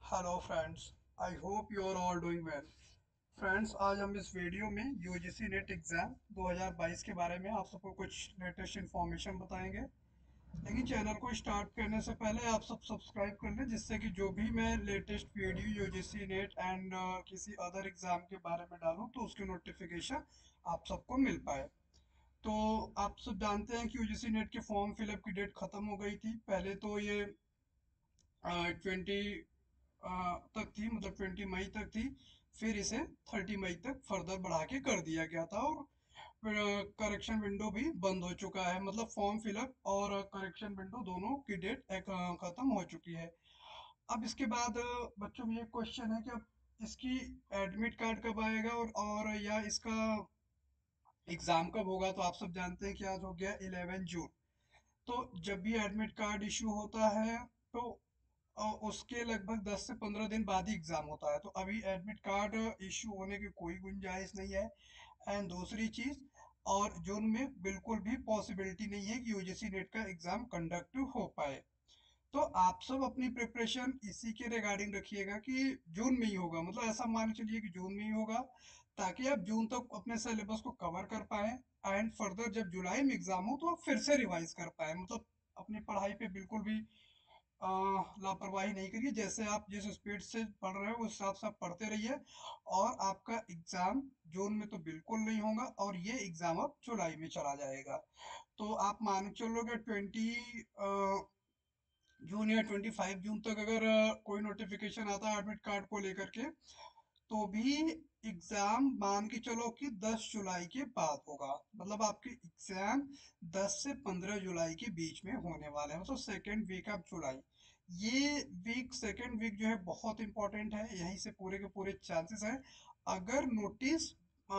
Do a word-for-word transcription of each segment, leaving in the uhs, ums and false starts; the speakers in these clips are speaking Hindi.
Hello friends, I hope you are all doing well. Friends, आज हम इस वीडियो में यूजीसी नेट एग्ज़ाम दो हज़ार बाईस के बारे में आप सबको कुछ लेटेस्ट इन्फॉर्मेशन बताएंगे। लेकिन चैनल को स्टार्ट करने से पहले आप सब सब्सक्राइब कर लें, जिससे कि जो भी मैं latest video UGC NET and किसी अदर एग्ज़ाम के बारे में डालूं तो उसकी नोटिफिकेशन आप सबको मिल पाए। तो आप सब जानते हैं कि यूजीसी नेट के फॉर्म फिलअप की डेट ख़त्म हो गई थी। पहले तो ये ट्वेंटी तक थी, मतलब ट्वेंटी मई तक थी। फिर इसे थर्टी मई तक फर्दर बढ़ा के कर दिया गया था, और करेक्शन विंडो भी बंद हो चुका है। मतलब फॉर्म फिलअप और करेक्शन विंडो दोनों की डेट खत्म हो चुकी है। अब इसके बाद अ, बच्चों में ये क्वेश्चन है कि अब इसकी एडमिट कार्ड कब आएगा, और, और या इसका एग्जाम कब होगा। तो आप सब जानते हैं कि आज हो गया इलेवन जून। तो जब भी एडमिट कार्ड इशू होता है तो अ, उसके लगभग दस से पंद्रह दिन बाद ही एग्जाम होता है। तो अभी एडमिट कार्ड इशू होने की कोई गुंजाइश नहीं है। एंड दूसरी चीज, और जून में बिल्कुल भी पॉसिबिलिटी नहीं है कि यूजीसी नेट का एग्जाम कंडक्ट हो पाए। तो आप सब अपनी प्रिपरेशन इसी के रिगार्डिंग रखिएगा कि जून में ही होगा। मतलब ऐसा मान के चलिए कि जून में ही होगा, ताकि आप जून तक अपने सिलेबस को कवर कर पाए। एंड फर्दर जब जुलाई में एग्जाम हो तो आप फिर से रिवाइज कर पाए। मतलब अपनी पढ़ाई पे बिल्कुल भी अ, लापरवाही नहीं करिए। जैसे आप जिस स्पीड से पढ़ रहे हो उस हिसाब से आप पढ़ते रहिए। और आपका एग्जाम जून में तो बिल्कुल नहीं होगा, और ये एग्जाम अब जुलाई में चला जाएगा। तो आप मान के चलोगे ट्वेंटी जून या ट्वेंटी फाइव जून तक अगर अ, कोई नोटिफिकेशन आता है एडमिट कार्ड को लेकर के, तो भी एग्जाम मान के चलो कि दस जुलाई के बाद होगा। मतलब आपके एग्जाम दस से पंद्रह जुलाई के बीच में होने वाले हैं, मतलब सेकेंड वीक ऑफ जुलाई। ये वीक, सेकेंड वीक जो है बहुत इंपॉर्टेंट है। यहीं से पूरे के पूरे चांसेस हैं। अगर notice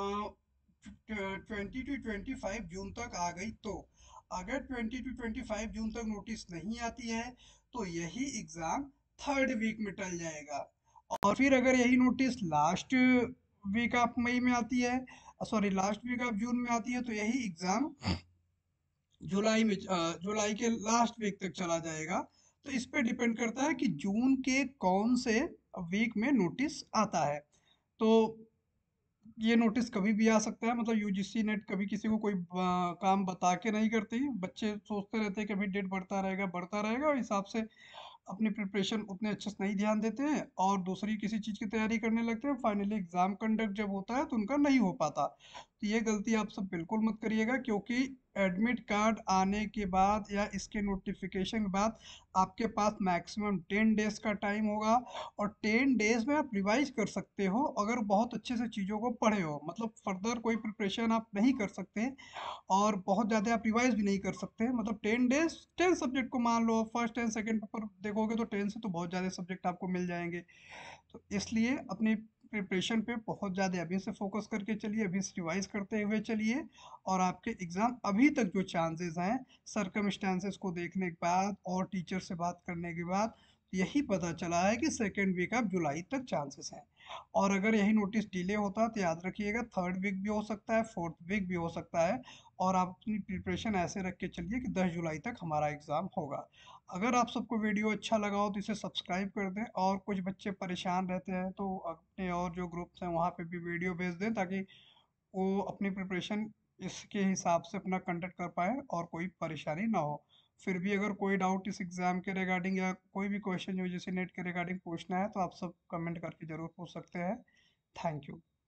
twenty two twenty five June तक आ गई तो, अगर twenty two twenty five June तक नोटिस नहीं आती है तो यही एग्जाम थर्ड वीक में टल जाएगा। और फिर अगर यही notice last week of May में आती है, sorry last week of June में आती है, तो यही एग्जाम जुलाई में अ, जुलाई के लास्ट वीक तक चला जाएगा। तो इस पे डिपेंड करता है कि जून के कौन से वीक में नोटिस आता है। तो ये नोटिस कभी भी आ सकता है। मतलब यूजीसी नेट कभी किसी को कोई आ, काम बता के नहीं करती। बच्चे सोचते रहते हैं कि अभी डेट बढ़ता रहेगा बढ़ता रहेगा, और हिसाब से अपनी प्रिपरेशन उतने अच्छे से नहीं ध्यान देते हैं और दूसरी किसी चीज़ की तैयारी करने लगते हैं। फाइनली एग्जाम कंडक्ट जब होता है तो उनका नहीं हो पाता। तो ये गलती आप सब बिल्कुल मत करिएगा, क्योंकि एडमिट कार्ड आने के बाद या इसके नोटिफिकेशन के बाद आपके पास मैक्सिमम टेन डेज का टाइम होगा। और टेन डेज में आप रिवाइज कर सकते हो अगर बहुत अच्छे से चीज़ों को पढ़े हो। मतलब फर्दर कोई प्रिपरेशन आप नहीं कर सकते, और बहुत ज़्यादा आप रिवाइज भी नहीं कर सकते। मतलब टेन डेज, टेन सब्जेक्ट को मान लो, फर्स्ट एंड सेकंड पेपर देखोगे तो टेन से तो बहुत ज़्यादा सब्जेक्ट आपको मिल जाएंगे। तो इसलिए अपनी प्रिपरेशन पे बहुत ज़्यादा अभी से फोकस करके चलिए, अभी से रिवाइज करते हुए चलिए। और आपके एग्ज़ाम अभी तक जो चांसेस हैं, सरकमस्टांसेस को देखने के बाद और टीचर से बात करने के बाद, यही पता चला है कि सेकेंड वीक ऑफ जुलाई तक चांसेस हैं। और अगर यही नोटिस डिले होता तो याद रखिएगा थर्ड वीक भी हो सकता है, फोर्थ वीक भी हो सकता है। और आप अपनी प्रिपरेशन ऐसे रख के चलिए कि दस जुलाई तक हमारा एग्ज़ाम होगा। अगर आप सबको वीडियो अच्छा लगा हो तो इसे सब्सक्राइब कर दें। और कुछ बच्चे परेशान रहते हैं तो अपने और जो ग्रुप्स हैं वहाँ पे भी वीडियो भेज दें, ताकि वो अपनी प्रिपरेशन इसके हिसाब से अपना कंडक्ट कर पाए और कोई परेशानी ना हो। फिर भी अगर कोई डाउट इस एग्ज़ाम के रिगार्डिंग या कोई भी क्वेश्चन यूजीसी नेट के रिगार्डिंग पूछना है तो आप सब कमेंट करके ज़रूर पूछ सकते हैं। Thank you.